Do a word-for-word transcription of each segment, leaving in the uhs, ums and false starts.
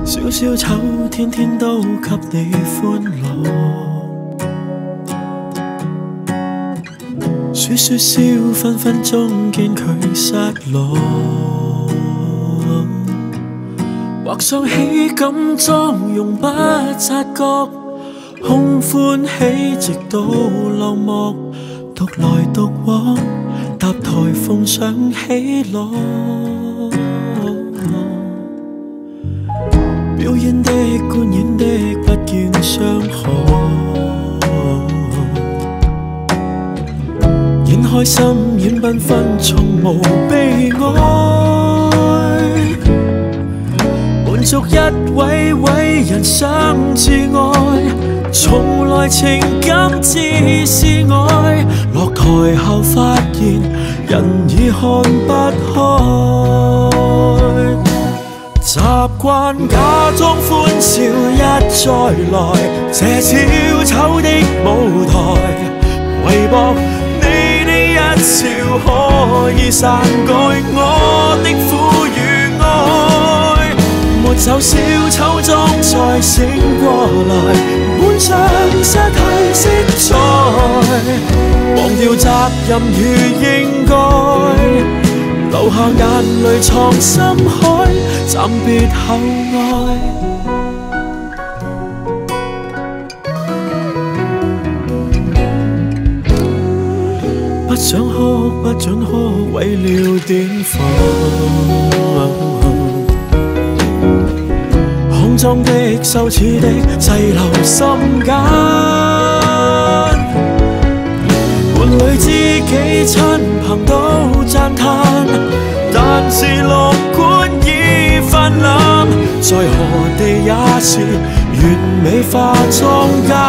小小丑天天都給你歡樂，說說笑分分鐘見佢失落，或想起感妝容不察覺，空歡喜直到落幕，獨來獨往，搭台奉上喜樂。表演的觀演的不見相可，演開心演繽紛從無悲哀，滿足一位位人相至愛，從來情感只是愛，落台後發現人已看不開，習慣假裝歡笑一再來，這小丑的舞台，唯博你的一笑可以篡改我的苦與愛，沒走小丑妝再醒過來，本相失去色彩，忘掉責任與應該，留下眼淚藏心海，暫別後愛。不想哭，不准哭，為了典範。骯髒的、羞恥的，滯留心間。伴侶知己親朋都讚嘆，但是樂觀已泛濫，在何地也是完美化妝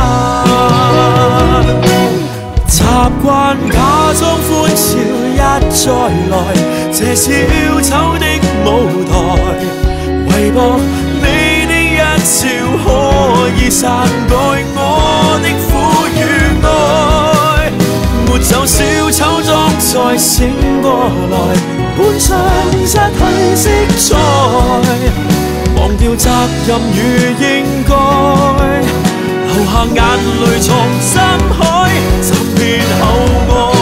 間。習慣假裝歡笑一再來，這小丑的舞台，唯博你的一笑可以篡改我的苦與愛，沒走小丑妝再醒過來，本相失去色彩，忘掉責任與應該，留下眼淚藏心海，暫別後愛。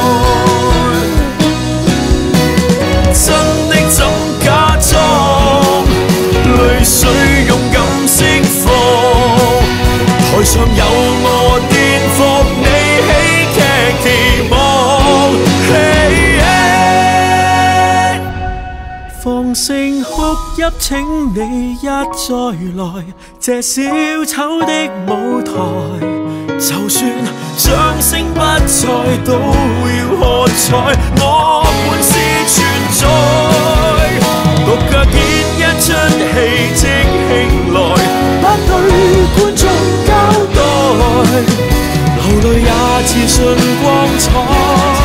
真的怎假裝，淚水勇敢釋放，台上有我顛覆你喜劇期望，hey, hey, 放聲哭泣請你一再來，這小丑的舞台，就算掌聲不再都要喝彩，我本是存在，獨腳演一出戲即興來，不對觀眾交代，流淚也自信光彩，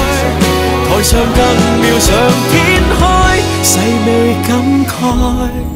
台上更妙想天開，細味感慨。